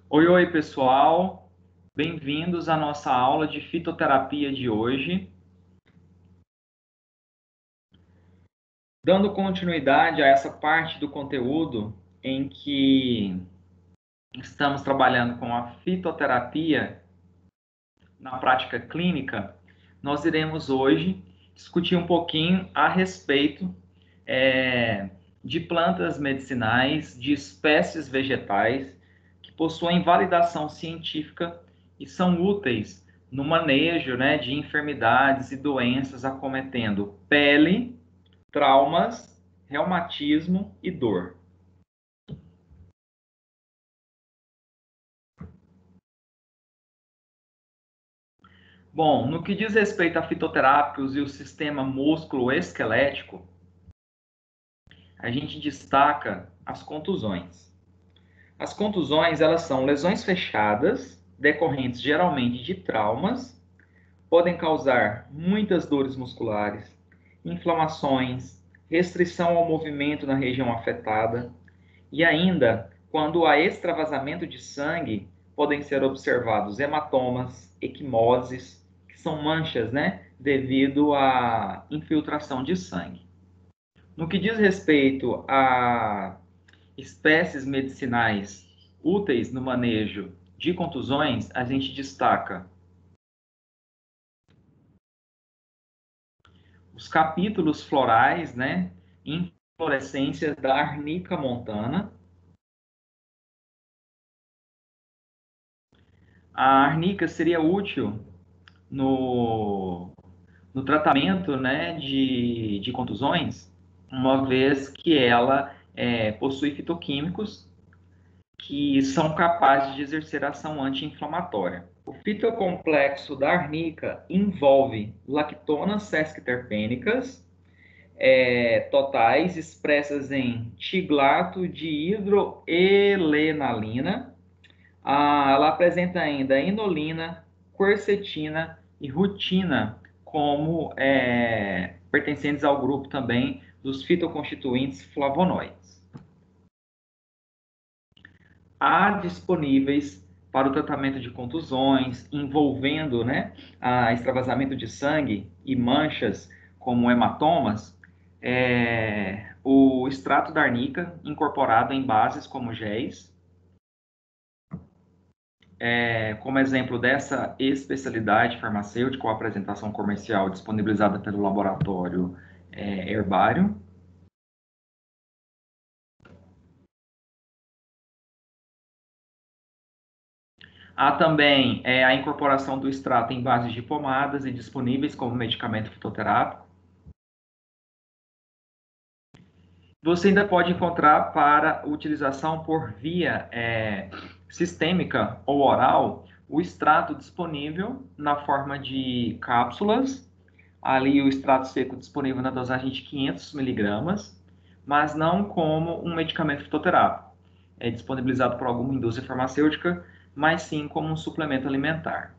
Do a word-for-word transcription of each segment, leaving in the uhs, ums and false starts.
Oi, oi, pessoal. Bem-vindos à nossa aula de fitoterapia de hoje. Dando continuidade a essa parte do conteúdo em que estamos trabalhando com a fitoterapia na prática clínica, nós iremos hoje discutir um pouquinho a respeito é, de plantas medicinais, de espécies vegetais que possuem validação científica e são úteis no manejo, né, de enfermidades e doenças acometendo pele, traumas, reumatismo e dor. Bom, no que diz respeito a fitoterápicos e o sistema músculo-esquelético, a gente destaca as contusões. As contusões, elas são lesões fechadas, decorrentes geralmente de traumas, podem causar muitas dores musculares, inflamações, restrição ao movimento na região afetada e ainda, quando há extravasamento de sangue, podem ser observados hematomas, equimoses, que são manchas, né, devido à infiltração de sangue. No que diz respeito a espécies medicinais úteis no manejo de contusões, a gente destaca os capítulos florais, né, inflorescências da Arnica montana. A arnica seria útil no, no tratamento, né, de, de contusões, uma vez que ela é, possui fitoquímicos que são capazes de exercer ação anti-inflamatória. O fitocomplexo da arnica envolve lactonas sesquiterpênicas é, totais expressas em tiglato de hidroelenalina. Ah, ela apresenta ainda inolina, quercetina e rutina como é, pertencentes ao grupo também dos fitoconstituintes flavonoides. Há disponíveis para o tratamento de contusões, envolvendo, né, a extravasamento de sangue e manchas como hematomas, é, o extrato da arnica incorporado em bases como géis. É, como exemplo dessa especialidade farmacêutica ou apresentação comercial disponibilizada pelo laboratório é, herbário. Há também é, a incorporação do extrato em bases de pomadas e disponíveis como medicamento fitoterápico. Você ainda pode encontrar para utilização por via é, sistêmica ou oral o extrato disponível na forma de cápsulas, ali o extrato seco disponível na dosagem de quinhentos miligramas, mas não como um medicamento fitoterápico. É disponibilizado por alguma indústria farmacêutica, mas sim como um suplemento alimentar.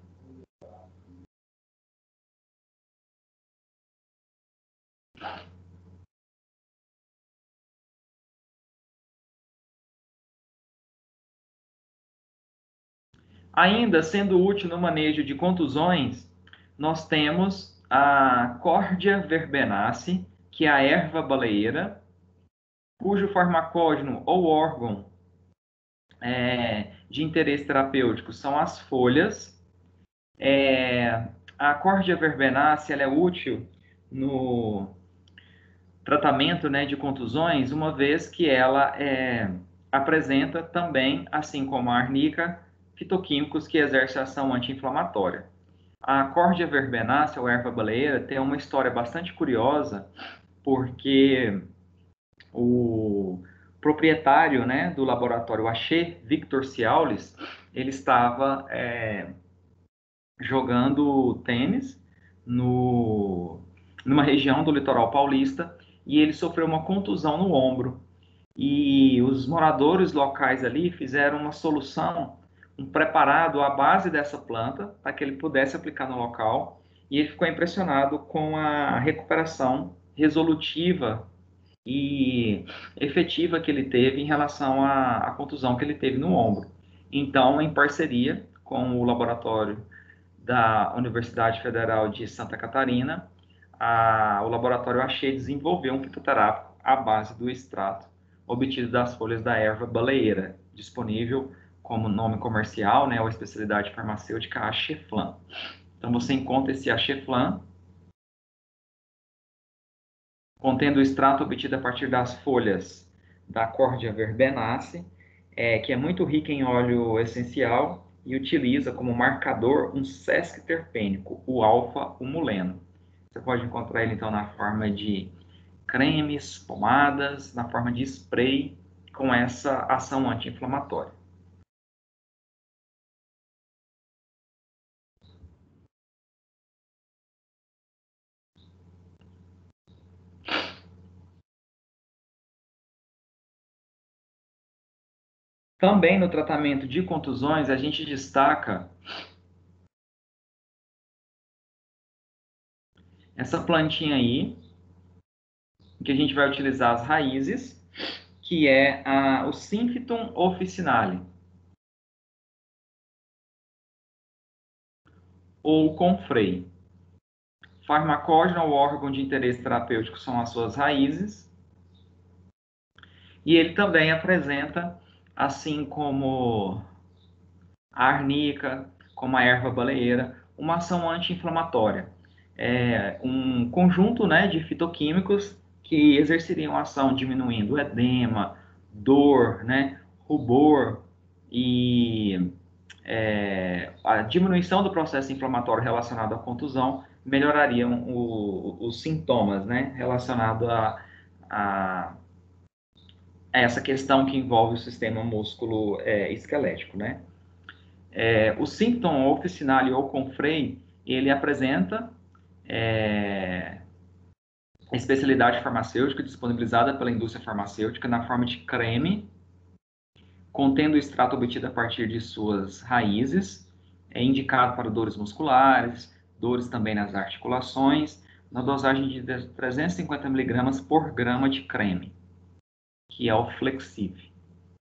Ainda sendo útil no manejo de contusões, nós temos a Cordia verbenaceae, que é a erva baleeira, cujo farmacógeno ou órgão é, de interesse terapêutico são as folhas. É, a Cordia verbenaceae ela é útil no tratamento, né, de contusões, uma vez que ela é, apresenta também, assim como a arnica, fitoquímicos que exercem ação anti-inflamatória. A Cordia verbenaceae, ou erva baleeira, tem uma história bastante curiosa, porque o proprietário, né, do laboratório Axê, Victor Ciaulis, ele estava é, jogando tênis no, numa região do litoral paulista e ele sofreu uma contusão no ombro. E os moradores locais ali fizeram uma solução, um preparado à base dessa planta, para que ele pudesse aplicar no local. E ele ficou impressionado com a recuperação resolutiva e efetiva que ele teve em relação à, à contusão que ele teve no ombro. Então, em parceria com o laboratório da Universidade Federal de Santa Catarina, a, o laboratório Axê desenvolveu um fitoterápico à base do extrato obtido das folhas da erva baleeira, disponível como nome comercial, né, ou especialidade farmacêutica Axeflan. Então, você encontra esse Axeflan contendo o extrato obtido a partir das folhas da Cordia verbenaceae, é, que é muito rica em óleo essencial e utiliza como marcador um sesquiterpênico, o alfa-humuleno. Você pode encontrar ele, então, na forma de cremes, pomadas, na forma de spray, com essa ação anti-inflamatória. Também no tratamento de contusões, a gente destaca essa plantinha aí, que a gente vai utilizar as raízes, que é a, o Symphytum officinale, ou confrei. Farmacógeno ou órgão de interesse terapêutico são as suas raízes, e ele também apresenta, assim como a arnica, como a erva baleeira, uma ação anti-inflamatória. É um conjunto, né, de fitoquímicos que exerceriam ação diminuindo o edema, dor, né, rubor e é, a diminuição do processo inflamatório relacionado à contusão melhorariam o, os sintomas, né, relacionados a, a, a essa questão que envolve o sistema músculo é, esquelético, né. É, o Symphytum officinale ou confrei, ele apresenta é, a especialidade farmacêutica disponibilizada pela indústria farmacêutica na forma de creme, contendo o extrato obtido a partir de suas raízes, é indicado para dores musculares, dores também nas articulações, na dosagem de trezentos e cinquenta miligramas por grama de creme, que é o Flexive.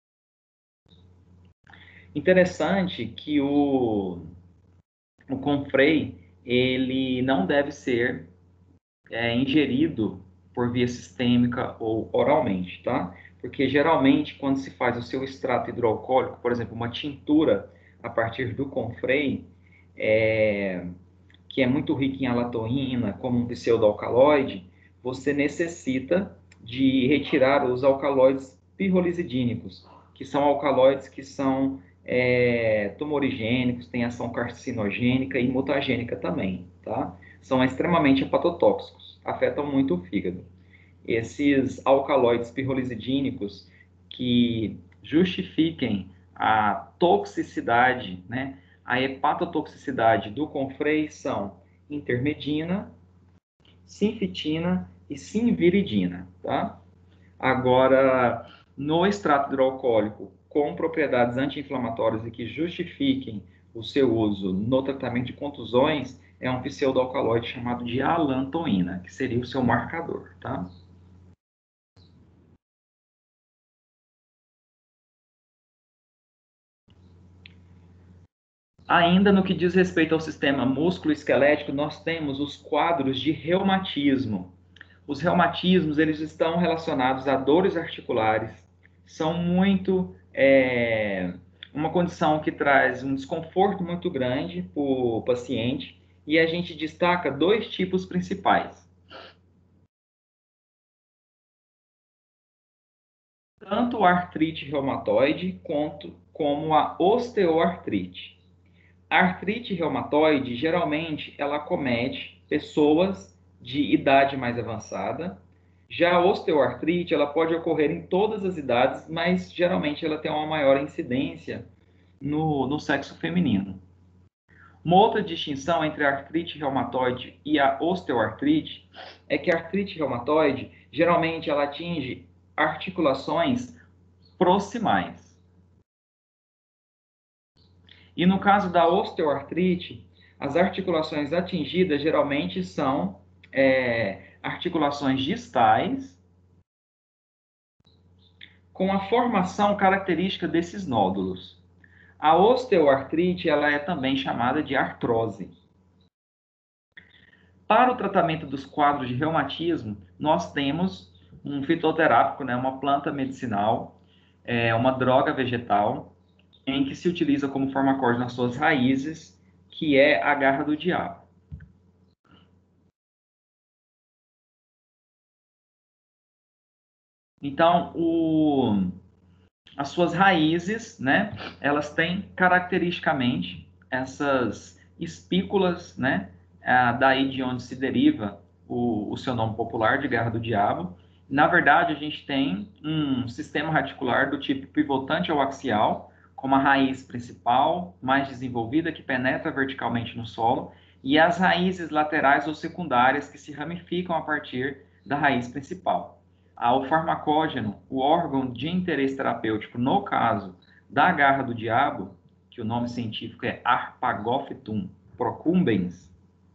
Interessante que o, o Confrei, ele não deve ser é, ingerido por via sistêmica ou oralmente, tá? Porque geralmente quando se faz o seu extrato hidroalcoólico, por exemplo, uma tintura a partir do Confrei, é, que é muito rica em alatoína, como um pseudoalcaloide, você necessita de retirar os alcaloides pirrolizidínicos, que são alcaloides que são é, tumorigênicos, têm ação carcinogênica e mutagênica também, tá? São extremamente hepatotóxicos, afetam muito o fígado. Esses alcaloides pirrolizidínicos que justifiquem a toxicidade, né, a hepatotoxicidade do Confrei são intermedina, sinfitina e sinviridina, tá? Agora, no extrato hidroalcoólico com propriedades anti-inflamatórias e que justifiquem o seu uso no tratamento de contusões, é um pseudoalcaloide chamado de alantoína, que seria o seu marcador, tá? Ainda no que diz respeito ao sistema músculo-esquelético, nós temos os quadros de reumatismo. Os reumatismos, eles estão relacionados a dores articulares, são muito é, uma condição que traz um desconforto muito grande para o paciente, e a gente destaca dois tipos principais. Tanto a artrite reumatoide quanto como a osteoartrite. A artrite reumatoide, geralmente, ela acomete pessoas de idade mais avançada. Já a osteoartrite, ela pode ocorrer em todas as idades, mas geralmente ela tem uma maior incidência no, no sexo feminino. Uma outra distinção entre a artrite reumatoide e a osteoartrite é que a artrite reumatoide, geralmente, ela atinge articulações proximais. E no caso da osteoartrite, as articulações atingidas geralmente são é, articulações distais, com a formação característica desses nódulos. A osteoartrite ela é também chamada de artrose. Para o tratamento dos quadros de reumatismo, nós temos um fitoterápico, né, uma planta medicinal, é, uma droga vegetal, em que se utiliza como farmacóide nas suas raízes, que é a garra do diabo. Então, o, as suas raízes, né, elas têm caracteristicamente essas espículas, né, daí de onde se deriva o, o seu nome popular de garra do diabo. Na verdade, a gente tem um sistema radicular do tipo pivotante ou axial, com uma raiz principal mais desenvolvida que penetra verticalmente no solo, e as raízes laterais ou secundárias que se ramificam a partir da raiz principal. O farmacógeno, o órgão de interesse terapêutico, no caso da garra do diabo, que o nome científico é Arpagophytum procumbens,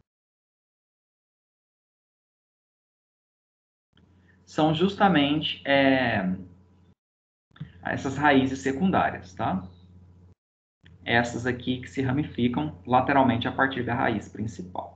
são justamente é, essas raízes secundárias, tá? Essas aqui que se ramificam lateralmente a partir da raiz principal.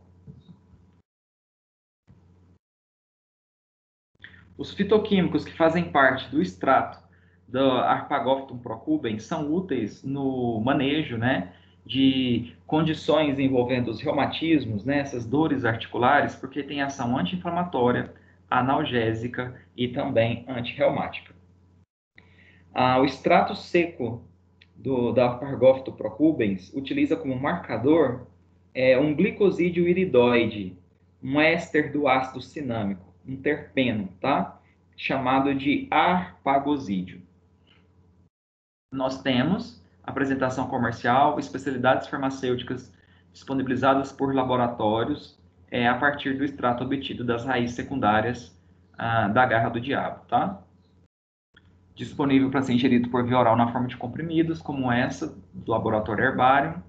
Os fitoquímicos que fazem parte do extrato do Arpagophytum procumbens são úteis no manejo, né, de condições envolvendo os reumatismos, né, essas dores articulares, porque tem ação anti-inflamatória, analgésica e também antirreumática. Ah, o extrato seco do, da Arpagophytum procumbens utiliza como marcador é, um glicosídeo iridoide, um éster do ácido cinâmico, um terpeno, tá? Chamado de arpagosídeo. Nós temos apresentação comercial, especialidades farmacêuticas disponibilizadas por laboratórios é, a partir do extrato obtido das raízes secundárias ah, da garra do diabo, tá? Disponível para ser ingerido por via oral na forma de comprimidos, como essa do laboratório Herbarium.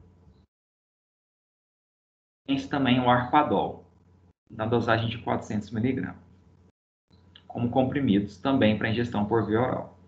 Tem também o Arpadol, na dosagem de quatrocentos miligramas, como comprimidos também para ingestão por via oral.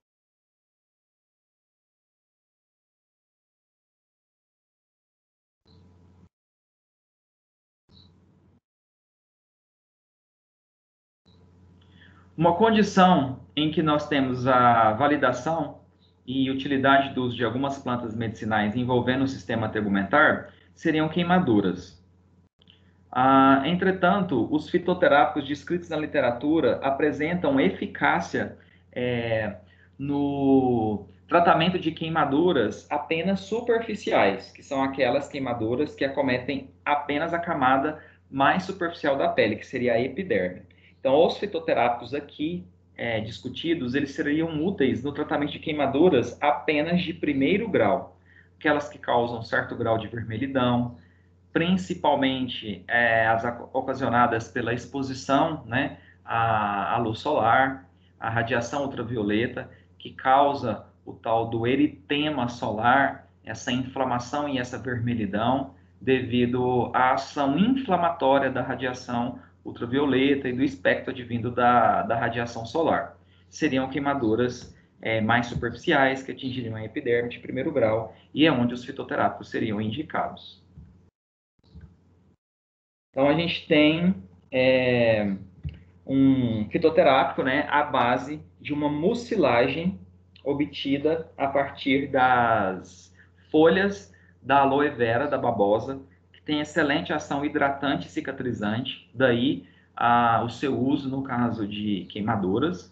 Uma condição em que nós temos a validação e utilidade do uso de algumas plantas medicinais envolvendo o sistema tegumentar seriam queimaduras. Ah, entretanto, os fitoterápicos descritos na literatura apresentam eficácia é, no tratamento de queimaduras apenas superficiais, que são aquelas queimaduras que acometem apenas a camada mais superficial da pele, que seria a epiderme. Então, os fitoterápicos aqui é, discutidos, eles seriam úteis no tratamento de queimaduras apenas de primeiro grau, aquelas que causam certo grau de vermelhidão, principalmente é, as ocasionadas pela exposição, né, à, à luz solar, à radiação ultravioleta, que causa o tal do eritema solar, essa inflamação e essa vermelhidão, devido à ação inflamatória da radiação ultravioleta e do espectro advindo da, da radiação solar. Seriam queimaduras é, mais superficiais, que atingiriam a epiderme de primeiro grau, e é onde os fitoterápicos seriam indicados. Então, a gente tem é, um fitoterápico, né, à base de uma mucilagem obtida a partir das folhas da aloe vera, da babosa, que tem excelente ação hidratante e cicatrizante, daí a, o seu uso no caso de queimaduras.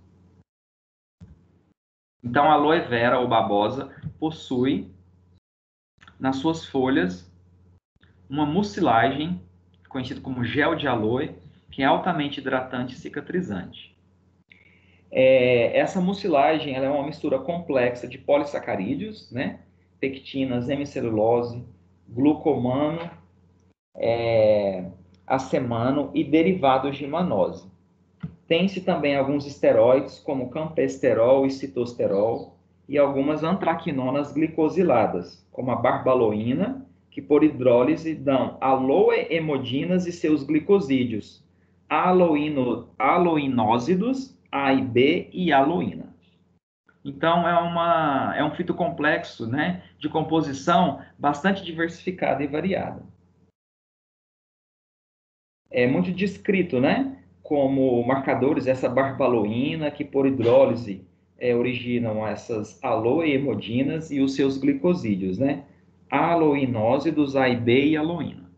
Então, a aloe vera ou babosa possui nas suas folhas uma mucilagem, conhecido como gel de aloe, que é altamente hidratante e cicatrizante. É, essa mucilagem ela é uma mistura complexa de polissacarídeos, né? Pectinas, hemicelulose, glucomano, é, acemano e derivados de manose. Tem-se também alguns esteroides, como campesterol e citosterol, e algumas antraquinonas glicosiladas, como a barbaloína, que por hidrólise dão aloe-hemodinas e seus glicosídeos, aloino, aloinósidos, A e B e aloína. Então, é, uma, é um fitocomplexo, né, de composição bastante diversificada e variada. É muito descrito, né, como marcadores essa barbaloína que por hidrólise é, originam essas aloe-hemodinas e os seus glicosídeos, né, aloinósidos A e B e aloína.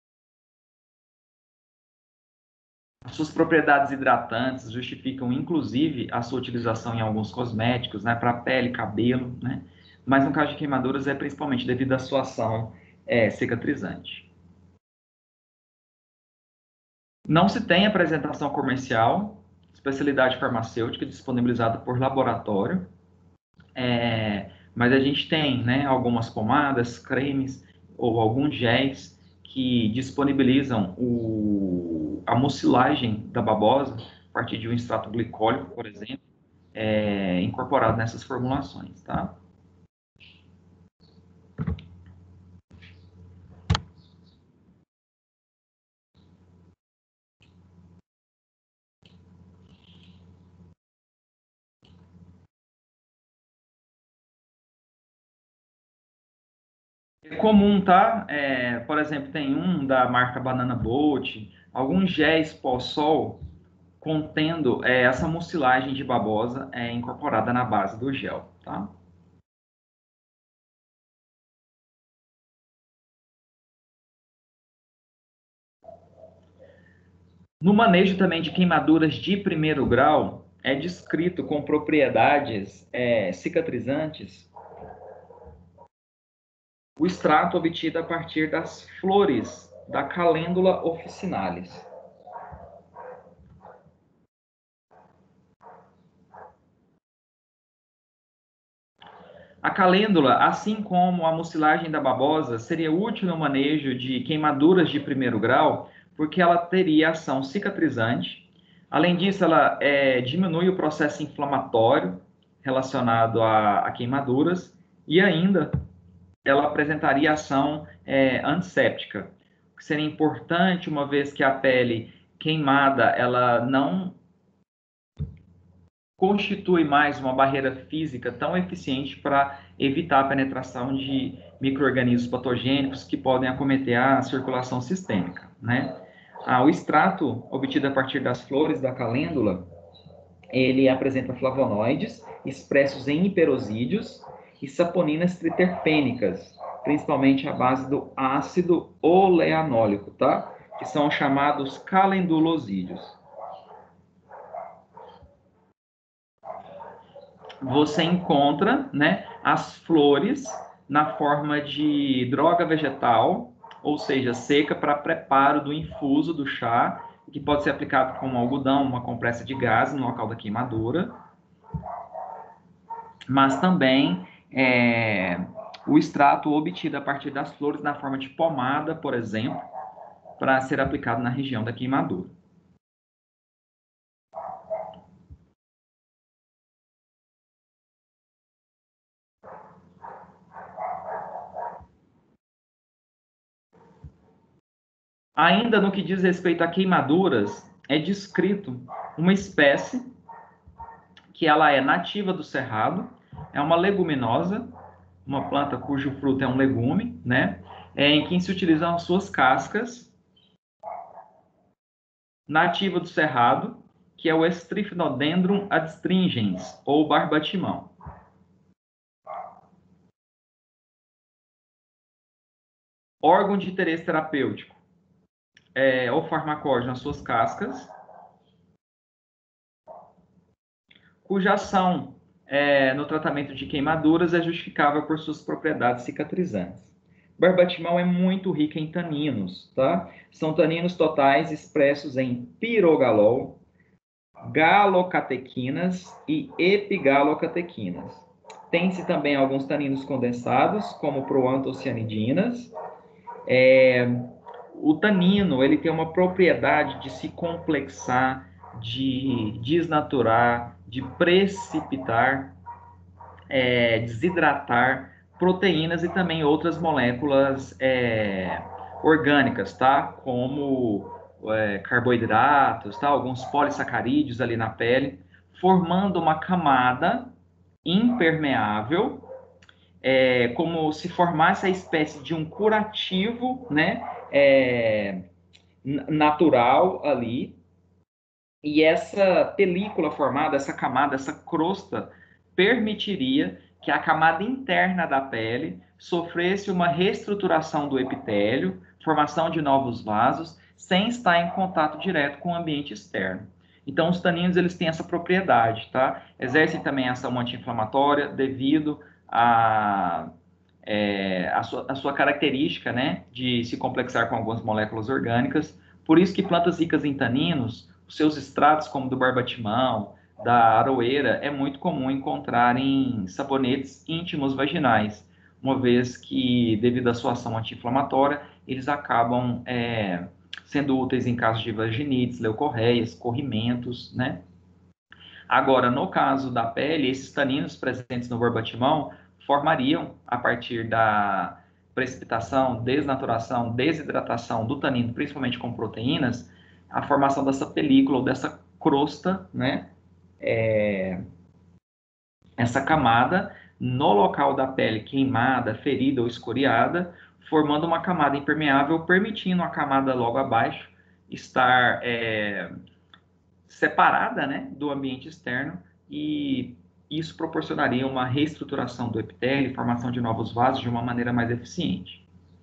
As suas propriedades hidratantes justificam, inclusive, a sua utilização em alguns cosméticos, né, para pele, cabelo, né, mas no caso de queimaduras é principalmente devido à sua ação é, cicatrizante. Não se tem apresentação comercial, especialidade farmacêutica disponibilizada por laboratório, é, mas a gente tem, né, algumas pomadas, cremes ou alguns géis que disponibilizam o, a mucilagem da babosa a partir de um extrato glicólico, por exemplo, é, incorporado nessas formulações, tá? É comum, tá? É, por exemplo, tem um da marca Banana Boat, alguns géis pó-sol contendo é, essa mucilagem de babosa é, incorporada na base do gel, tá? No manejo também de queimaduras de primeiro grau, é descrito com propriedades é, cicatrizantes o extrato obtido a partir das flores da Calêndula officinalis. A calêndula, assim como a mucilagem da babosa, seria útil no manejo de queimaduras de primeiro grau, porque ela teria ação cicatrizante. Além disso, ela é, diminui o processo inflamatório relacionado a, a queimaduras e ainda ela apresentaria ação é, antisséptica, o que seria importante uma vez que a pele queimada ela não constitui mais uma barreira física tão eficiente para evitar a penetração de micro-organismos patogênicos que podem acometer a circulação sistêmica, né? Ah, o extrato obtido a partir das flores da calêndula, ele apresenta flavonoides expressos em hiperosídeos e saponinas triterpênicas, principalmente à base do ácido oleanólico, tá? Que são chamados calendulosídeos. Você encontra, né, as flores na forma de droga vegetal, ou seja, seca para preparo do infuso do chá, que pode ser aplicado como algodão, uma compressa de gás no local da queimadura, mas também é, o extrato obtido a partir das flores na forma de pomada, por exemplo, para ser aplicado na região da queimadura. Ainda no que diz respeito a queimaduras, é descrito uma espécie que ela é nativa do cerrado, é uma leguminosa, uma planta cujo fruto é um legume, né? É, em que se utilizam as suas cascas, nativa do cerrado, que é o Stryphnodendron adstringens, ou barbatimão. Órgão de interesse terapêutico é o farmacógeno nas suas cascas, cuja ação é, no tratamento de queimaduras é justificável por suas propriedades cicatrizantes. Barbatimão é muito rica em taninos, tá? São taninos totais expressos em pirogalol, galocatequinas e epigalocatequinas. Tem-se também alguns taninos condensados, como proantocianidinas. É, o tanino ele tem uma propriedade de se complexar, de desnaturar, de precipitar, é, desidratar proteínas e também outras moléculas é, orgânicas, tá? Como é, carboidratos, tá? Alguns polissacarídeos ali na pele, formando uma camada impermeável, é, como se formasse a espécie de um curativo, né, é, natural ali, e essa película formada, essa camada, essa crosta, permitiria que a camada interna da pele sofresse uma reestruturação do epitélio, formação de novos vasos, sem estar em contato direto com o ambiente externo. Então, os taninos, eles têm essa propriedade, tá? Exercem também ação anti-inflamatória devido a, é, a, sua, a sua característica, né, de se complexar com algumas moléculas orgânicas. Por isso que plantas ricas em taninos, os seus extratos, como do barbatimão, da aroeira, é muito comum encontrar em sabonetes íntimos vaginais, uma vez que, devido à sua ação anti-inflamatória, eles acabam é, sendo úteis em casos de vaginites, leucorreias, corrimentos, né? Agora, no caso da pele, esses taninos presentes no barbatimão formariam, a partir da precipitação, desnaturação, desidratação do tanino, principalmente com proteínas, a formação dessa película ou dessa crosta, né? É, essa camada no local da pele queimada, ferida ou escoriada, formando uma camada impermeável, permitindo a camada logo abaixo estar é, separada, né, do ambiente externo, e isso proporcionaria uma reestruturação do epitélio, formação de novos vasos de uma maneira mais eficiente.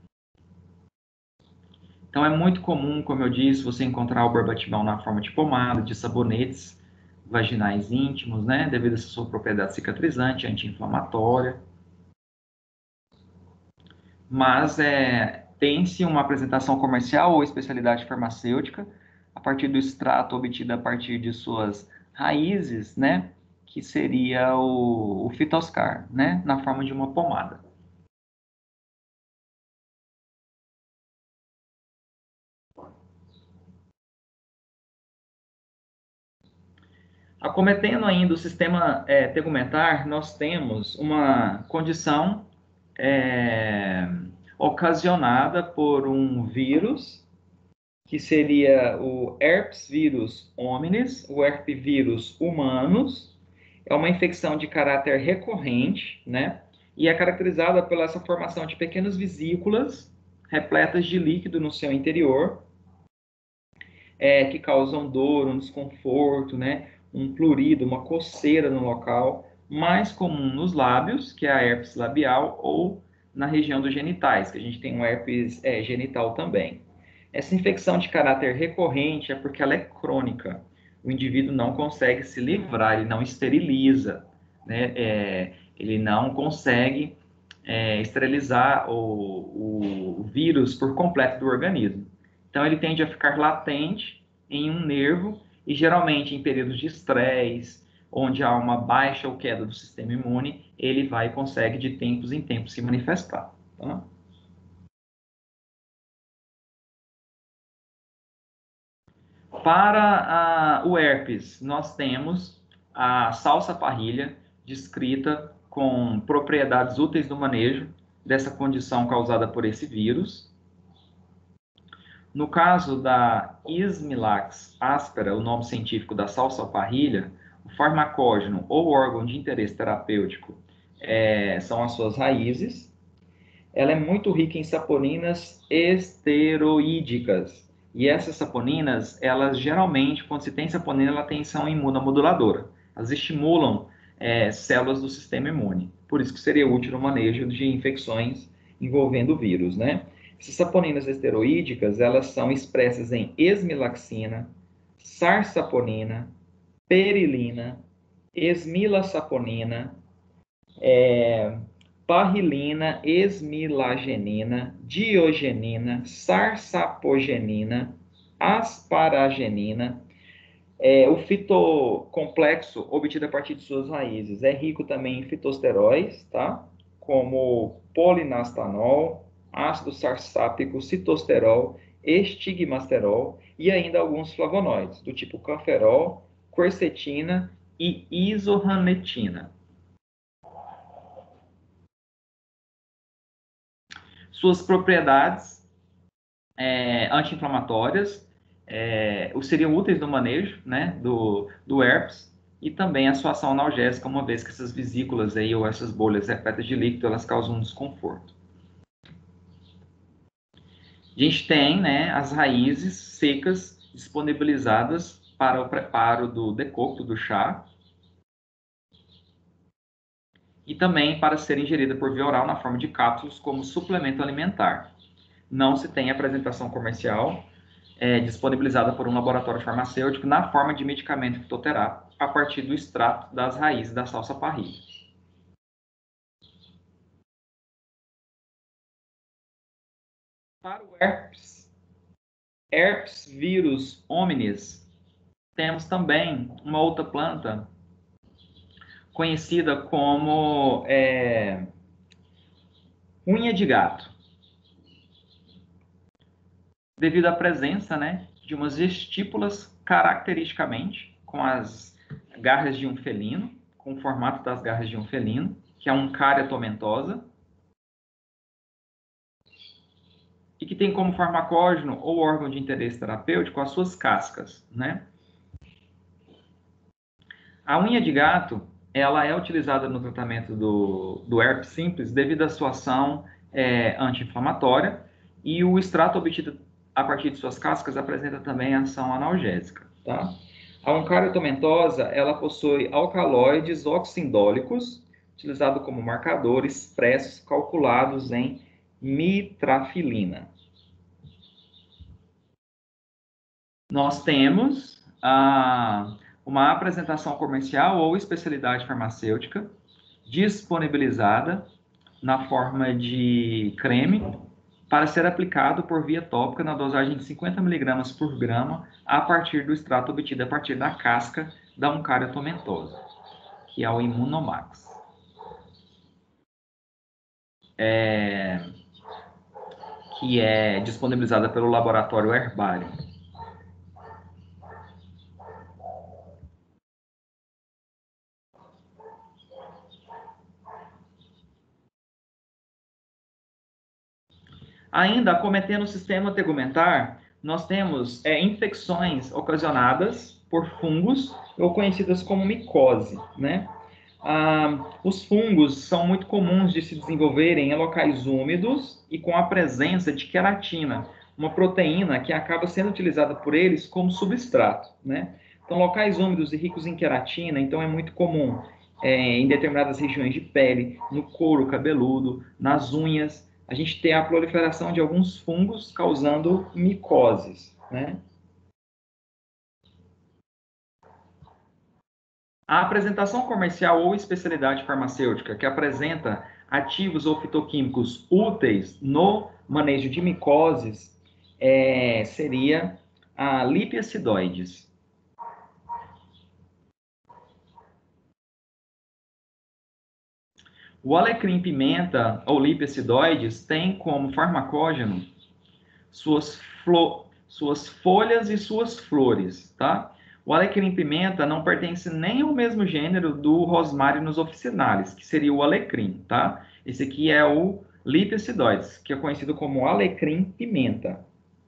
Então, é muito comum, como eu disse, você encontrar o barbatimão na forma de pomada, de sabonetes vaginais íntimos, né, devido a sua propriedade cicatrizante, anti-inflamatória. Mas é, tem-se uma apresentação comercial ou especialidade farmacêutica a partir do extrato obtido a partir de suas raízes, né, que seria o, o fitoscar, né, na forma de uma pomada. Acometendo ainda o sistema é, tegumentar, nós temos uma condição é, ocasionada por um vírus, que seria o herpes vírus hominis, o herpes vírus humanus. É uma infecção de caráter recorrente, né? E é caracterizada pela essa formação de pequenas vesículas repletas de líquido no seu interior, é, que causam dor, um desconforto, né? Um prurido, uma coceira no local, mais comum nos lábios, que é a herpes labial, ou na região dos genitais, que a gente tem um herpes é, genital também. Essa infecção de caráter recorrente é porque ela é crônica. O indivíduo não consegue se livrar, ele não esteriliza, né? É, ele não consegue é, esterilizar o, o vírus por completo do organismo. Então, ele tende a ficar latente em um nervo e, geralmente, em períodos de estresse, onde há uma baixa ou queda do sistema imune, ele vai e consegue, de tempos em tempos, se manifestar. Tá? Para a, o herpes, nós temos a salsa-parrilha, descrita com propriedades úteis no manejo dessa condição causada por esse vírus. No caso da Ismilax áspera, o nome científico da salsa-parrilha, o farmacógeno ou órgão de interesse terapêutico é, são as suas raízes. Ela é muito rica em saponinas esteroídicas. E essas saponinas, elas geralmente, quando se tem saponina, ela tem ação imunomoduladora. Elas estimulam é, células do sistema imune. Por isso que seria útil no manejo de infecções envolvendo vírus, né? Essas saponinas esteroídicas, elas são expressas em esmilaxina, sarsaponina, perilina, esmilasaponina, é, parrilina, esmilagenina, diogenina, sarsapogenina, asparagenina. É, o fitocomplexo obtido a partir de suas raízes é rico também em fitosteróis, tá? Como polinastanol, ácido sarsápico, citosterol, estigmasterol e ainda alguns flavonoides, do tipo canferol, quercetina e isorranetina. Suas propriedades é, anti-inflamatórias é, seriam úteis no manejo, né, do, do herpes. e também a sua ação analgésica, uma vez que essas vesículas aí, ou essas bolhas repletas de líquido, elas causam um desconforto. A gente tem, né, as raízes secas disponibilizadas para o preparo do decocto do chá e também para ser ingerida por via oral na forma de cápsulas como suplemento alimentar. Não se tem apresentação comercial é, disponibilizada por um laboratório farmacêutico na forma de medicamento fitoterápico a partir do extrato das raízes da salsa parrilha. Para o herpes, herpes vírus hominis, temos também uma outra planta conhecida como é, unha de gato, devido à presença, né, de umas estípulas caracteristicamente com as garras de um felino, com o formato das garras de um felino, que é um cária tomentosa, e que tem como farmacógeno ou órgão de interesse terapêutico as suas cascas, né? A unha de gato, ela é utilizada no tratamento do, do herpes simples devido à sua ação é, anti-inflamatória e o extrato obtido a partir de suas cascas apresenta também ação analgésica, tá? A Oncaria tomentosa, ela possui alcaloides oxindólicos, utilizados como marcadores expressos calculados em mitrafilina. Nós temos ah, uma apresentação comercial ou especialidade farmacêutica disponibilizada na forma de creme para ser aplicado por via tópica na dosagem de cinquenta miligramas por grama a partir do extrato obtido a partir da casca da Oncaria tomentosa, que é o Immunomax. É, que é disponibilizada pelo laboratório Herbarium. Ainda acometendo o sistema tegumentar, nós temos é, infecções ocasionadas por fungos, ou conhecidas como micose, né? Ah, os fungos são muito comuns de se desenvolverem em locais úmidos e com a presença de queratina, uma proteína que acaba sendo utilizada por eles como substrato, né? Então, locais úmidos e ricos em queratina, então é muito comum é, em determinadas regiões de pele, no couro cabeludo, nas unhas, a gente ter a proliferação de alguns fungos causando micoses, né? A apresentação comercial ou especialidade farmacêutica que apresenta ativos ou fitoquímicos úteis no manejo de micoses é, seria a lipiacidoides. O alecrim-pimenta ou lipiacidoides tem como farmacógeno suas, flo suas folhas e suas flores, tá? O alecrim-pimenta não pertence nem ao mesmo gênero do Rosmarinus officinalis, que seria o alecrim, tá? Esse aqui é o Lipiacidoides, que é conhecido como alecrim-pimenta.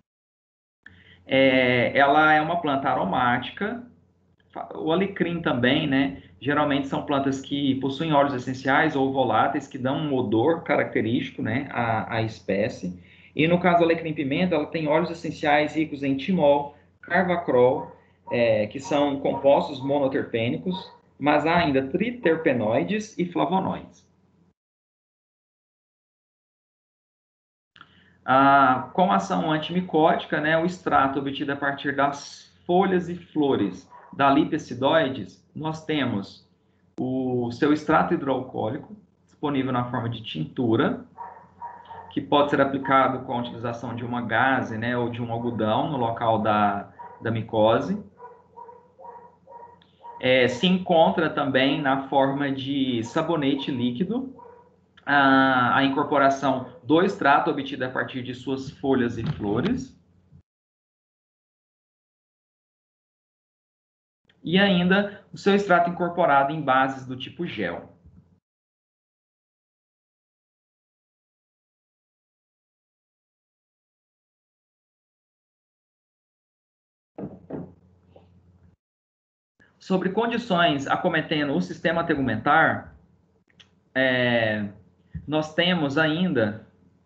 É, ela é uma planta aromática. O alecrim também, né? Geralmente são plantas que possuem óleos essenciais ou voláteis que dão um odor característico, né, à, à espécie. E no caso do alecrim-pimenta, ela tem óleos essenciais ricos em timol, carvacrol, é, que são compostos monoterpênicos, mas há ainda triterpenoides e flavonoides. Ah, com ação antimicótica, né, o extrato obtido a partir das folhas e flores da Lipiacidoides, nós temos o seu extrato hidroalcoólico, disponível na forma de tintura, que pode ser aplicado com a utilização de uma gaze, né, ou de um algodão no local da, da micose. É, se encontra também na forma de sabonete líquido, a, a incorporação do extrato obtido a partir de suas folhas e flores. E ainda o seu extrato incorporado em bases do tipo gel. Sobre condições acometendo o sistema tegumentar, é, nós temos ainda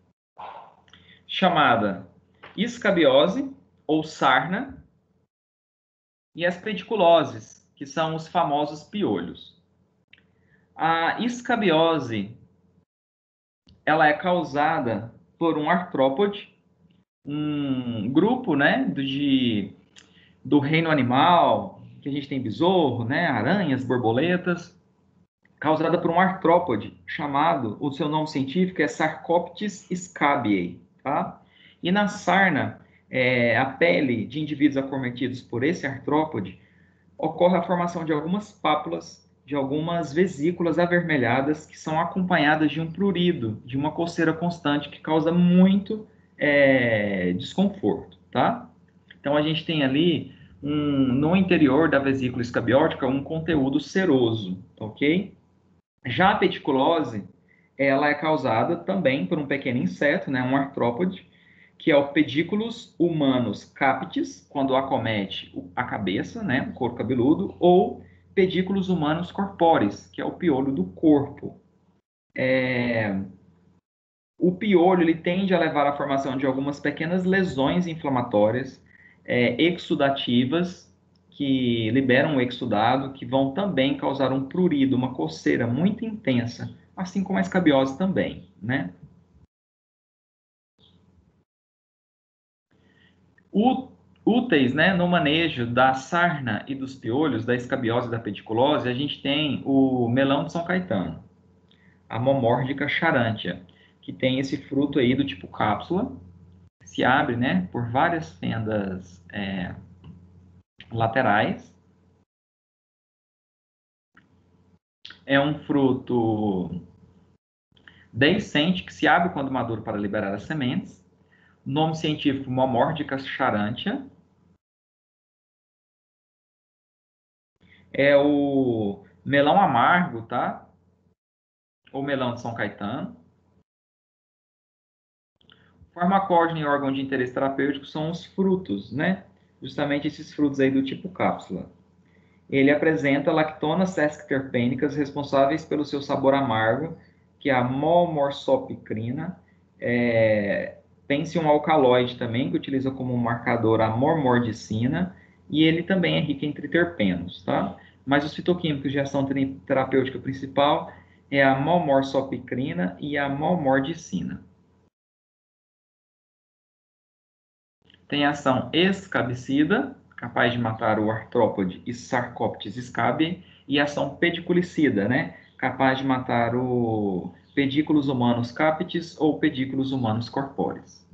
chamada escabiose ou sarna e as pediculoses, que são os famosos piolhos. A escabiose, ela é causada por um artrópode, um grupo, né, de, do reino animal, que a gente tem besouro, né, aranhas, borboletas, causada por um artrópode chamado, o seu nome científico é Sarcoptes scabiei, tá? E na sarna, é, a pele de indivíduos acometidos por esse artrópode, ocorre a formação de algumas pápulas, de algumas vesículas avermelhadas que são acompanhadas de um prurido, de uma coceira constante que causa muito é, desconforto, tá? Então a gente tem ali um, no interior da vesícula escabiótica um conteúdo seroso, ok? Já a pediculose, ela é causada também por um pequeno inseto, né, um artrópode, que é o Pediculus humanus capitis, quando acomete a cabeça, né, o couro cabeludo, ou Pediculus humanus corporis, que é o piolho do corpo. É... O piolho ele tende a levar à formação de algumas pequenas lesões inflamatórias, é, exudativas, que liberam o exudado, que vão também causar um prurido, uma coceira muito intensa, assim como a escabiose também, né? Úteis, né, no manejo da sarna e dos piolhos, da escabiose e da pediculose, a gente tem o melão de São Caetano, a Momórdica charantia, que tem esse fruto aí do tipo cápsula, se abre, né, por várias fendas é, laterais. É um fruto deiscente que se abre quando maduro para liberar as sementes. Nome científico Momórdica charantia. É o melão amargo, tá? Ou melão de São Caetano. Farmacógeno e órgão de interesse terapêutico são os frutos, né? Justamente esses frutos aí do tipo cápsula. Ele apresenta lactonas sesquiterpênicas responsáveis pelo seu sabor amargo, que é a mormorsopicrina. É, tem-se um alcaloide também, que utiliza como marcador a mormordicina, e ele também é rico em triterpenos, tá? Mas os fitoquímicos de ação terapêutica principal é a mormorsopicrina e a mormordicina. Tem ação escabicida, capaz de matar o artrópode e Sarcoptes scabiei, e ação pediculicida, né? Capaz de matar o Pediculus humanus capitis ou Pediculus humanus corporis.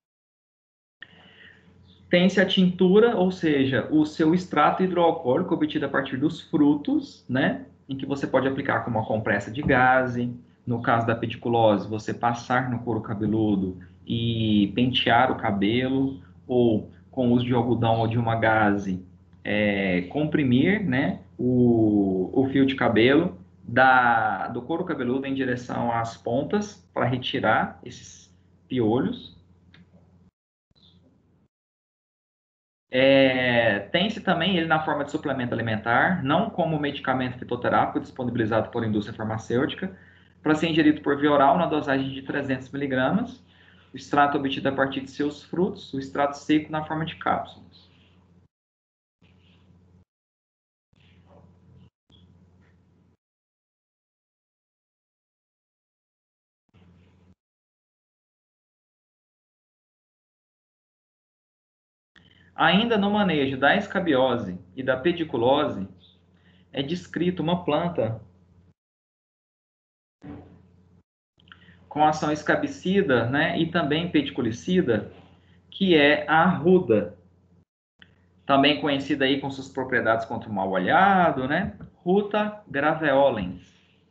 Tem-se a tintura, ou seja, o seu extrato hidroalcoólico obtido a partir dos frutos, né? Em que você pode aplicar como uma compressa de gaze. No caso da pediculose, você passar no couro cabeludo e pentear o cabelo, ou com o uso de algodão ou de uma gaze, é, comprimir, né, o, o fio de cabelo da, do couro cabeludo em direção às pontas para retirar esses piolhos. É, tem-se também ele na forma de suplemento alimentar, não como medicamento fitoterápico disponibilizado por indústria farmacêutica, para ser ingerido por via oral na dosagem de trezentos miligramas, o extrato obtido a partir de seus frutos, o extrato seco na forma de cápsulas. Ainda no manejo da escabiose e da pediculose, é descrita uma planta com ação escabicida, né, e também pediculicida, que é a arruda, também conhecida aí com suas propriedades contra o mal-olhado, né, Ruta graveolens.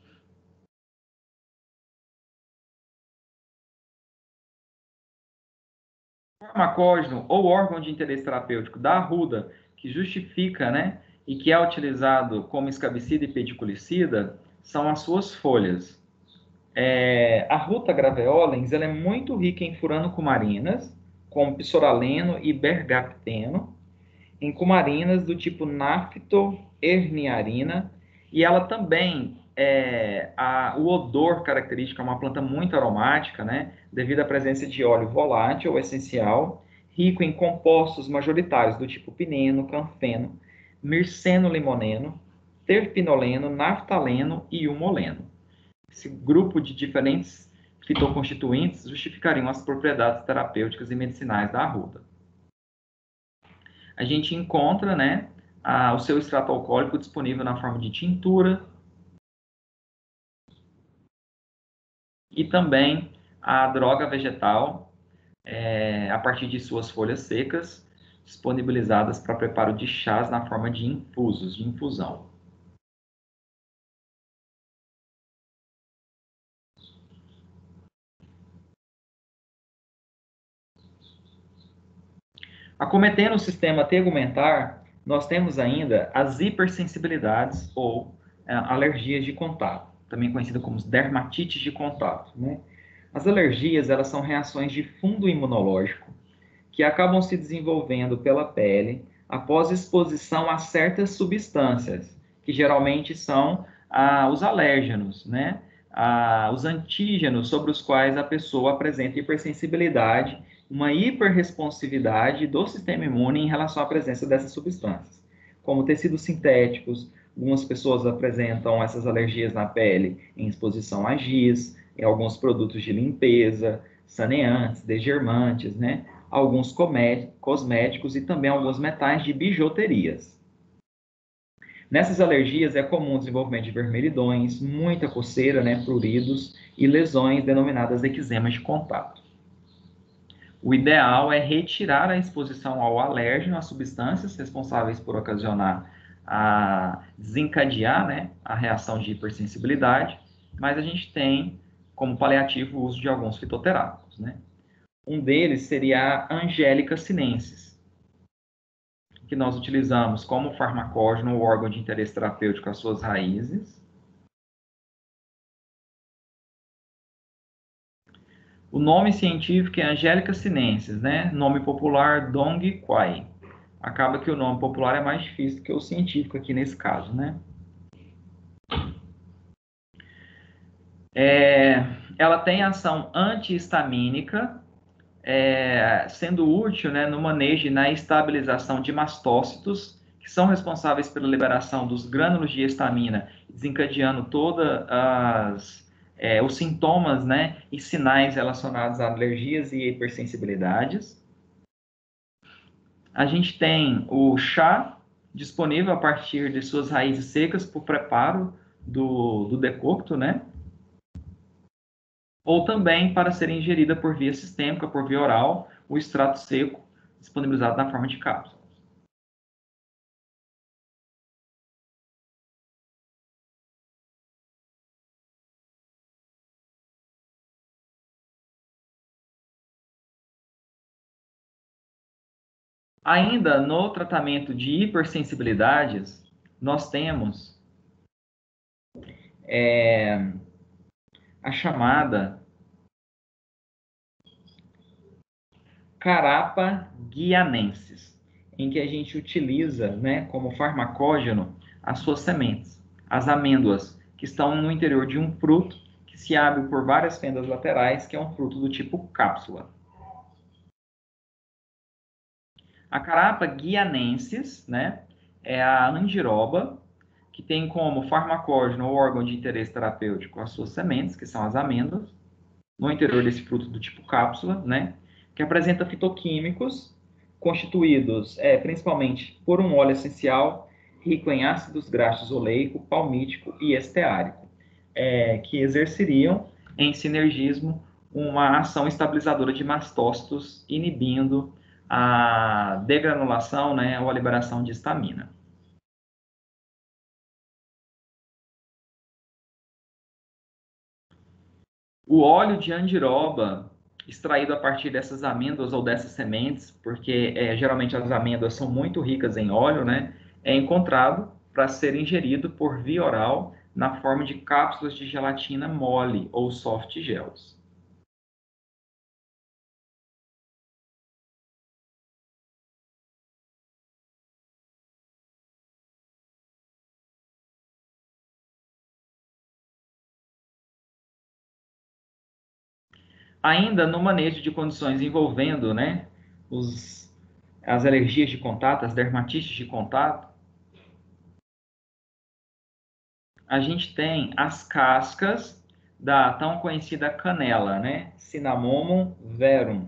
O farmacógeno ou órgão de interesse terapêutico da arruda, que justifica, né, e que é utilizado como escabicida e pediculicida, são as suas folhas. É, a Ruta graveolens ela é muito rica em furancumarinas, como psoraleno e bergapteno, em cumarinas do tipo nafto-herniarina, e ela também, é, a, o odor característico é uma planta muito aromática, né, devido à presença de óleo volátil ou essencial, rico em compostos majoritários do tipo pineno, canfeno, mirceno-limoneno, terpinoleno, naftaleno e humoleno. Esse grupo de diferentes fitoconstituintes justificariam as propriedades terapêuticas e medicinais da arruda. A gente encontra, né, a, o seu extrato alcoólico disponível na forma de tintura e também a droga vegetal, é, a partir de suas folhas secas, disponibilizadas para preparo de chás na forma de infusos, de infusão. Acometendo o sistema tegumentar, nós temos ainda as hipersensibilidades ou é, alergias de contato, também conhecidas como dermatites de contato, né? As alergias, elas são reações de fundo imunológico que acabam se desenvolvendo pela pele após exposição a certas substâncias, que geralmente são ah, os alérgenos, né? Ah, os antígenos sobre os quais a pessoa apresenta hipersensibilidade, uma hiperresponsividade do sistema imune em relação à presença dessas substâncias, como tecidos sintéticos. Algumas pessoas apresentam essas alergias na pele em exposição a giz, em alguns produtos de limpeza, saneantes, desgermantes, né? Alguns cosméticos e também alguns metais de bijuterias. Nessas alergias é comum o desenvolvimento de vermelhidões, muita coceira, né, pruridos e lesões denominadas eczemas de contato. O ideal é retirar a exposição ao alérgeno, às substâncias responsáveis por ocasionar, a desencadear, né, a reação de hipersensibilidade, mas a gente tem como paliativo o uso de alguns fitoterápicos, né? Um deles seria a Angélica sinensis, que nós utilizamos como farmacógeno, o órgão de interesse terapêutico, as suas raízes. O nome científico é Angélica sinensis, né? Nome popular Dong Quai. Acaba que o nome popular é mais difícil que o científico aqui nesse caso, né? É, ela tem ação antihistamínica, é, sendo útil, né, no manejo e na estabilização de mastócitos, que são responsáveis pela liberação dos grânulos de histamina, desencadeando todos é, os sintomas, né, e sinais relacionados a alergias e hipersensibilidades. A gente tem o chá disponível a partir de suas raízes secas para o preparo do, do decocto, né? Ou também para ser ingerida por via sistêmica, por via oral, o extrato seco disponibilizado na forma de cápsula. Ainda no tratamento de hipersensibilidades, nós temos é, a chamada Carapa guianensis, em que a gente utiliza, né, como farmacógeno as suas sementes, as amêndoas, que estão no interior de um fruto que se abre por várias fendas laterais, que é um fruto do tipo cápsula. A Carapa guianensis, né, é a andiroba, que tem como farmacógeno ou órgão de interesse terapêutico as suas sementes, que são as amêndoas, no interior desse fruto do tipo cápsula, né, que apresenta fitoquímicos constituídos é, principalmente por um óleo essencial rico em ácidos graxos oleico, palmítico e esteárico, é, que exerceriam em sinergismo uma ação estabilizadora de mastócitos, inibindo a degranulação, né, ou a liberação de histamina. O óleo de andiroba, extraído a partir dessas amêndoas ou dessas sementes, porque é, geralmente as amêndoas são muito ricas em óleo, né, é encontrado para ser ingerido por via oral na forma de cápsulas de gelatina mole ou soft gels. Ainda no manejo de condições envolvendo, né, os, as alergias de contato, as dermatites de contato, a gente tem as cascas da tão conhecida canela, né, Cinnamomum verum.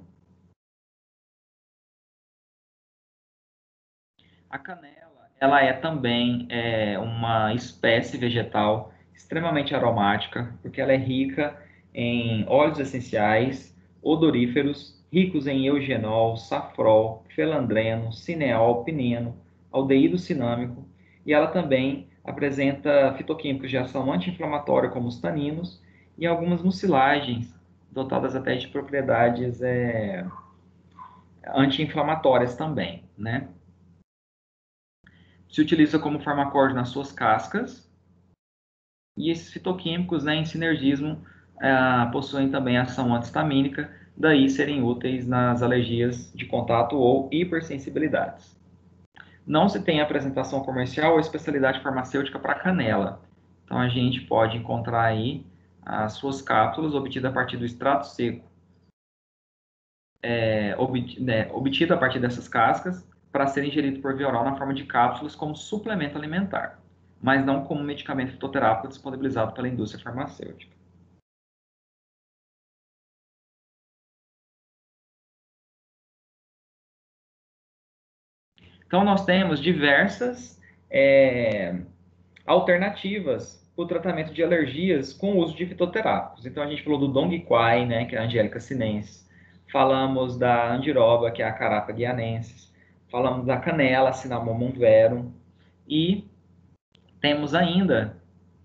A canela, ela é também é, uma espécie vegetal extremamente aromática, porque ela é rica em óleos essenciais, odoríferos, ricos em eugenol, safrol, felandreno, cineol, pineno, aldeído cinâmico, e ela também apresenta fitoquímicos de ação anti-inflamatória, como os taninos, e algumas mucilagens, dotadas até de propriedades é, anti-inflamatórias também, né? Se utiliza como farmacóide nas suas cascas, e esses fitoquímicos, né, em sinergismo, eh, possuem também ação antistamínica, daí serem úteis nas alergias de contato ou hipersensibilidades. Não se tem apresentação comercial ou especialidade farmacêutica para canela. Então a gente pode encontrar aí as suas cápsulas obtidas a partir do extrato seco, é, né, obtido a partir dessas cascas, para ser ingerido por via oral na forma de cápsulas como suplemento alimentar, mas não como medicamento fitoterápico disponibilizado pela indústria farmacêutica. Então, nós temos diversas é, alternativas para o tratamento de alergias com o uso de fitoterápicos. Então, a gente falou do Dong Quai, né, que é a Angélica sinensis. Falamos da andiroba, que é a Carafa guianensis. Falamos da canela, Cinnamomum verum. E temos ainda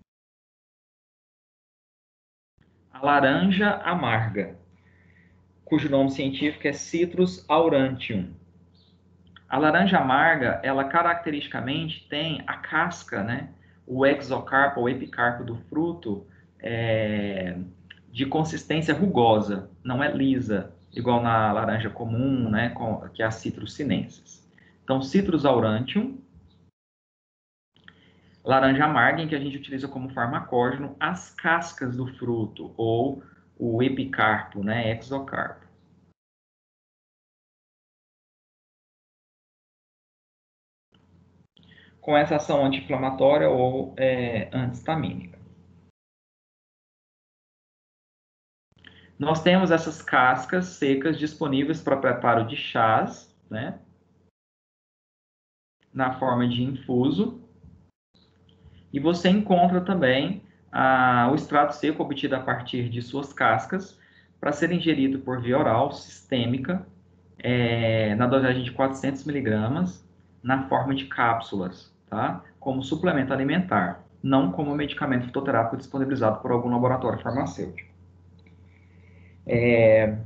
a laranja amarga, cujo nome científico é Citrus aurantium. A laranja amarga, ela caracteristicamente tem a casca, né? O exocarpo ou epicarpo do fruto é, de consistência rugosa, não é lisa, igual na laranja comum, né? Que é a Citrus sinensis. Então, Citrus aurantium, laranja amarga, em que a gente utiliza como farmacógeno as cascas do fruto, ou o epicarpo, né? Exocarpo. Com essa ação anti-inflamatória ou é, antistamínica. Nós temos essas cascas secas disponíveis para preparo de chás, né? Na forma de infuso. E você encontra também ah, o extrato seco obtido a partir de suas cascas para ser ingerido por via oral sistêmica, é, na dosagem de quatrocentos miligramas, na forma de cápsulas, tá? Como suplemento alimentar, não como medicamento fitoterápico disponibilizado por algum laboratório farmacêutico. É,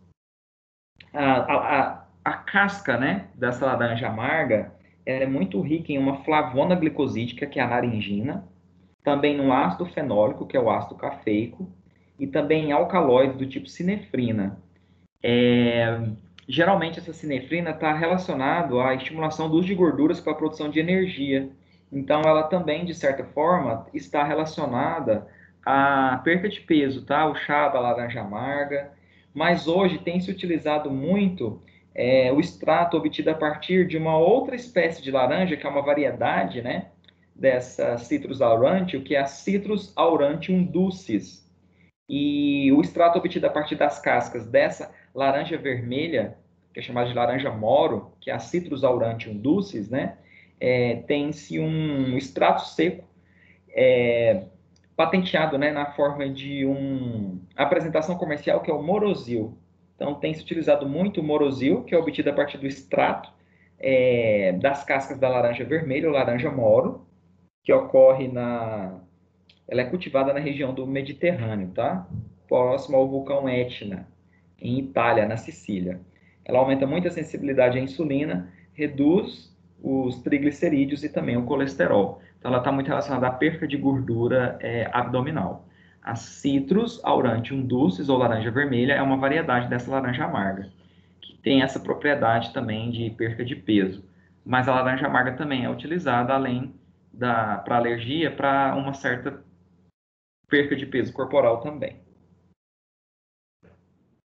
a, a, a casca, né, dessa laranja amarga, ela é muito rica em uma flavona glicosídica, que é a naringina, também no ácido fenólico, que é o ácido cafeico, e também em alcaloides do tipo sinefrina. É, geralmente essa sinefrina está relacionada à estimulação do uso de gorduras para a produção de energia. Então ela também, de certa forma, está relacionada à perca de peso, tá? O chá da laranja amarga. Mas hoje tem se utilizado muito é, o extrato obtido a partir de uma outra espécie de laranja, que é uma variedade, né, dessa Citrus aurantium, que é a Citrus aurantium dulcis. E o extrato obtido a partir das cascas dessa laranja vermelha, que é chamada de laranja moro, que é a Citrus aurantium dulcis, né, é, tem-se um extrato seco é, patenteado, né, na forma de uma apresentação comercial, que é o Morosil. Então, tem se utilizado muito o Morosil, que é obtido a partir do extrato é, das cascas da laranja vermelha, ou laranja moro, que ocorre na... Ela é cultivada na região do Mediterrâneo, tá? Próximo ao vulcão Etna, em Itália, na Sicília. Ela aumenta muito a sensibilidade à insulina, reduz os triglicerídeos e também o colesterol. Então, ela está muito relacionada à perca de gordura é, abdominal. A Citrus aurantium dulcis, ou laranja vermelha, é uma variedade dessa laranja amarga, que tem essa propriedade também de perca de peso. Mas a laranja amarga também é utilizada, além da para alergia, para uma certa perca de peso corporal também.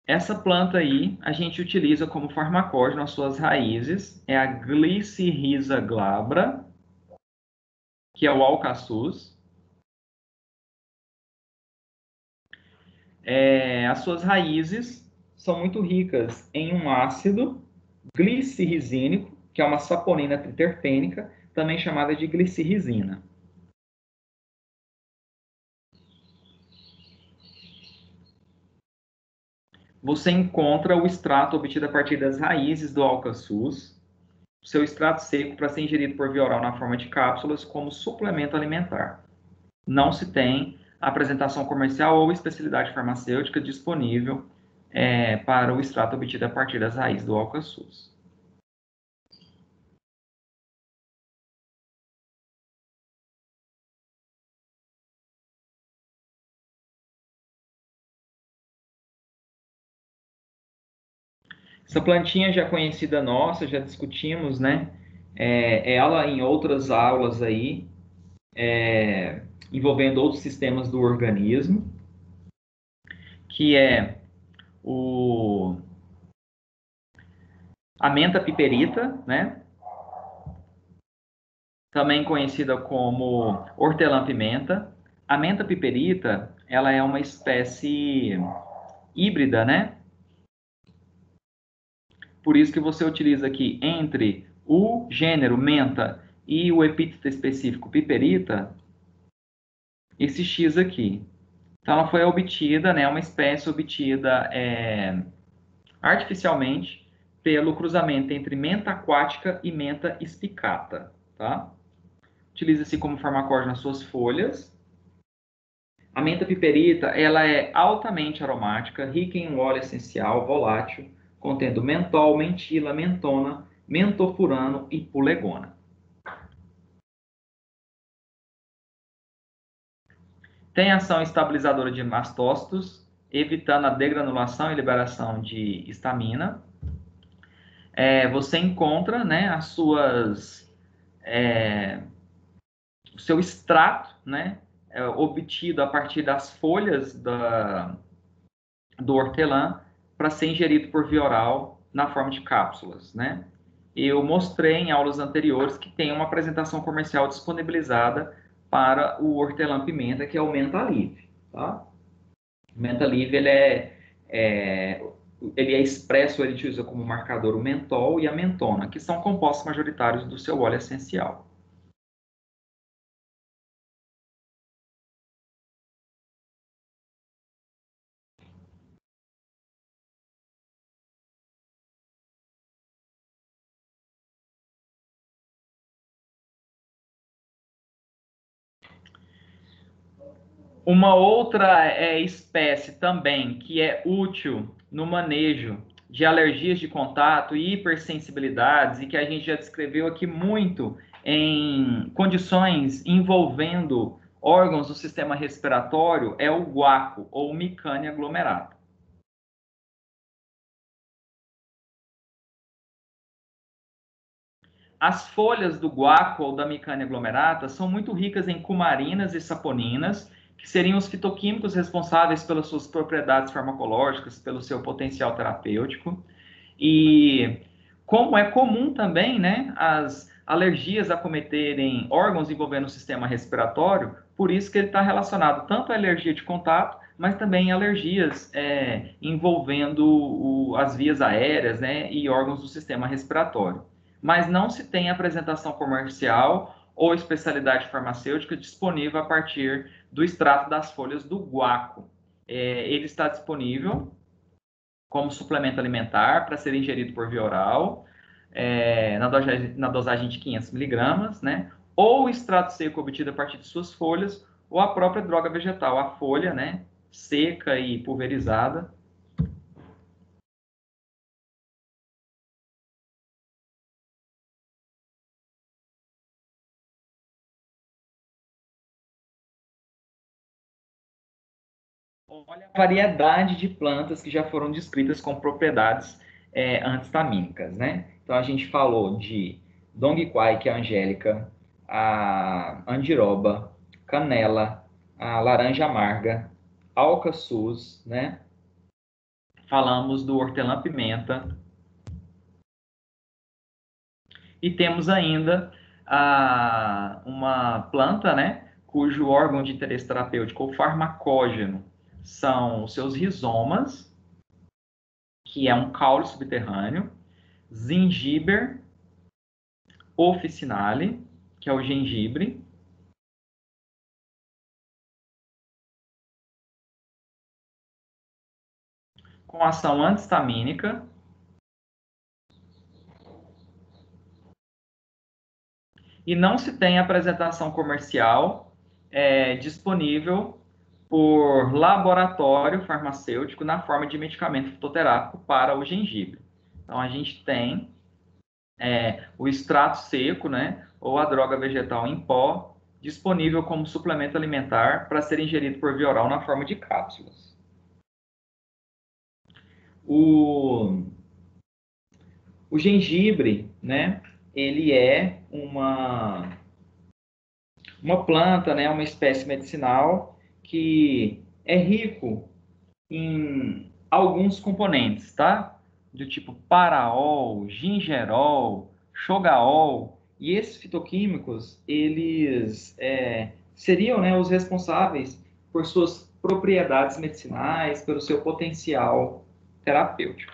Essa planta aí, a gente utiliza como farmacógeno as suas raízes, é a Glycyrrhiza glabra, que é o alcaçuz. É, as suas raízes são muito ricas em um ácido glicirrizínico, que é uma saponina triterpênica, também chamada de glicirrizina. Você encontra o extrato obtido a partir das raízes do alcaçuz, seu extrato seco para ser ingerido por via oral na forma de cápsulas como suplemento alimentar. Não se tem apresentação comercial ou especialidade farmacêutica disponível é, para o extrato obtido a partir das raízes do alcaçuz. Essa plantinha já conhecida nossa, já discutimos, né? É, ela em outras aulas aí, é, envolvendo outros sistemas do organismo, que é o, a menta piperita, né? Também conhecida como hortelã-pimenta. A menta piperita, ela é uma espécie híbrida, né? Por isso que você utiliza aqui entre o gênero menta e o epíteto específico piperita, esse X aqui. Então, ela foi obtida, né, uma espécie obtida é, artificialmente pelo cruzamento entre menta aquática e menta espicata, tá? Utiliza-se como farmacógeno nas suas folhas. A menta piperita, ela é altamente aromática, rica em um óleo essencial volátil, contendo mentol, mentila, mentona, mentofurano e pulegona. Tem ação estabilizadora de mastócitos, evitando a degranulação e liberação de histamina. É, você encontra, né, as suas, é, o seu extrato, né, é, obtido a partir das folhas da, do hortelã para ser ingerido por via oral na forma de cápsulas, né? Eu mostrei em aulas anteriores que tem uma apresentação comercial disponibilizada para o hortelã-pimenta, que é o Mentalive, tá? O Mentalive, ele é, é, ele é expresso, ele usa como marcador o mentol e a mentona, que são compostos majoritários do seu óleo essencial. Uma outra é, espécie também que é útil no manejo de alergias de contato e hipersensibilidades, e que a gente já descreveu aqui muito em condições envolvendo órgãos do sistema respiratório, é o guaco ou micane aglomerado. As folhas do guaco ou da micane aglomerata são muito ricas em cumarinas e saponinas, que seriam os fitoquímicos responsáveis pelas suas propriedades farmacológicas, pelo seu potencial terapêutico. E como é comum também, né, as alergias acometerem órgãos envolvendo o sistema respiratório, por isso que ele está relacionado tanto à alergia de contato, mas também alergias é, envolvendo o, as vias aéreas, né, e órgãos do sistema respiratório. Mas não se tem apresentação comercial ou especialidade farmacêutica disponível a partir do extrato das folhas do guaco. É, ele está disponível como suplemento alimentar para ser ingerido por via oral, é, na, dosagem, na dosagem de quinhentos miligramas, né? Ou o extrato seco obtido a partir de suas folhas, ou a própria droga vegetal, a folha, né? Seca e pulverizada. Olha a variedade de plantas que já foram descritas com propriedades é, antistamínicas, né? Então a gente falou de dongquai, que é a angélica, a andiroba, canela, a laranja amarga, alcaçuz, né? falamos do hortelã-pimenta. E temos ainda a, uma planta, né, cujo órgão de interesse terapêutico ou farmacógeno são os seus rizomas, que é um caule subterrâneo, Zingiber officinale, que é o gengibre, com ação antistamínica, e não se tem apresentação comercial é, disponível por laboratório farmacêutico na forma de medicamento fitoterápico para o gengibre. Então, a gente tem é, o extrato seco, né, ou a droga vegetal em pó, disponível como suplemento alimentar para ser ingerido por via oral na forma de cápsulas. O, o gengibre, né, ele é uma, uma planta, né, uma espécie medicinal que é rico em alguns componentes, tá? Do tipo paraol, gingerol, chogaol, e esses fitoquímicos, eles é, seriam, né, os responsáveis por suas propriedades medicinais, pelo seu potencial terapêutico.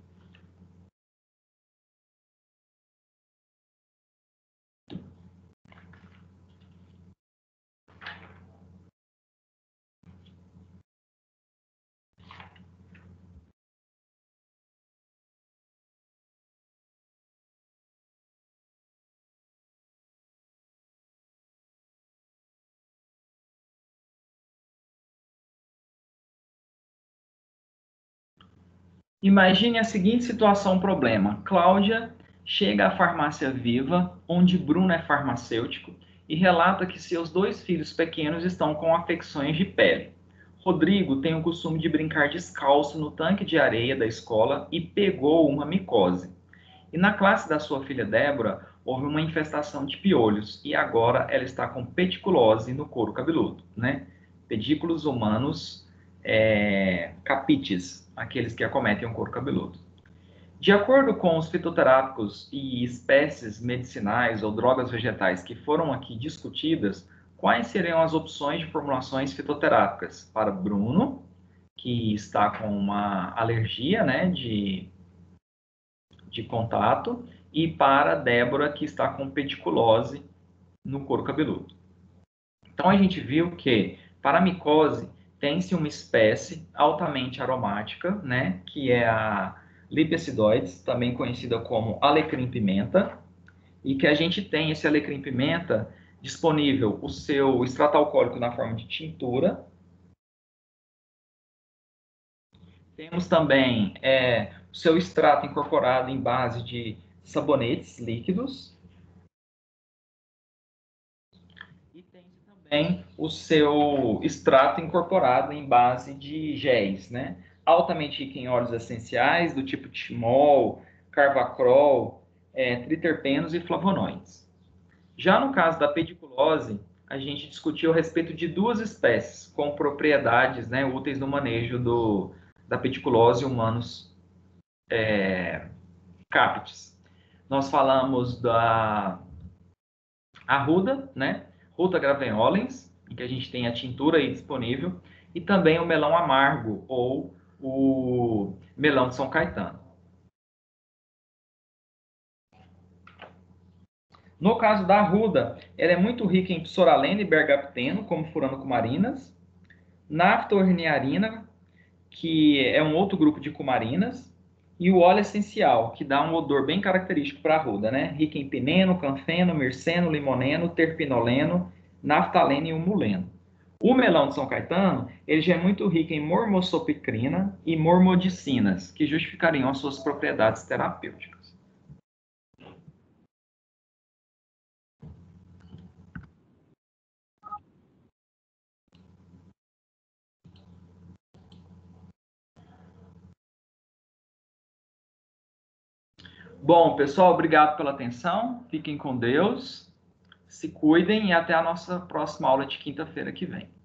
Imagine a seguinte situação, problema. Cláudia chega à farmácia Viva, onde Bruno é farmacêutico, e relata que seus dois filhos pequenos estão com afecções de pele. Rodrigo tem o costume de brincar descalço no tanque de areia da escola e pegou uma micose. E na classe da sua filha Débora, houve uma infestação de piolhos, e agora ela está com pediculose no couro cabeludo, né? Pedículos humanos é, capites, aqueles que acometem o couro cabeludo. De acordo com os fitoterápicos e espécies medicinais ou drogas vegetais que foram aqui discutidas, quais seriam as opções de formulações fitoterápicas para Bruno, que está com uma alergia, né, de, de contato, e para Débora, que está com pediculose no couro cabeludo? Então, a gente viu que para a micose tem-se uma espécie altamente aromática, né, que é a Lipiacidoides, também conhecida como alecrim-pimenta, e que a gente tem esse alecrim-pimenta disponível o seu extrato alcoólico na forma de tintura. Temos também é, o seu extrato incorporado em base de sabonetes líquidos. E tem também o seu extrato incorporado em base de géis, né? Altamente rico em óleos essenciais, do tipo timol, carvacrol, é, triterpenos e flavonoides. Já no caso da pediculose, a gente discutiu a respeito de duas espécies com propriedades, né, úteis no manejo do, da pediculose humanos é, capitis. Nós falamos da arruda, né, Ruta graveolens, em que a gente tem a tintura aí disponível, e também o melão amargo, ou o melão de São Caetano. No caso da arruda, ela é muito rica em psoraleno e bergapteno, como furanocumarinas, naftorniarina, que é um outro grupo de cumarinas, e o óleo essencial, que dá um odor bem característico para a arruda, né? Rica em pineno, canfeno, mirceno, limoneno, terpinoleno, naftaleno e humuleno. O melão de São Caetano, ele já é muito rico em mormossopicrina e mormodicinas, que justificariam as suas propriedades terapêuticas. Bom, pessoal, obrigado pela atenção. Fiquem com Deus, se cuidem e até a nossa próxima aula de quinta-feira que vem.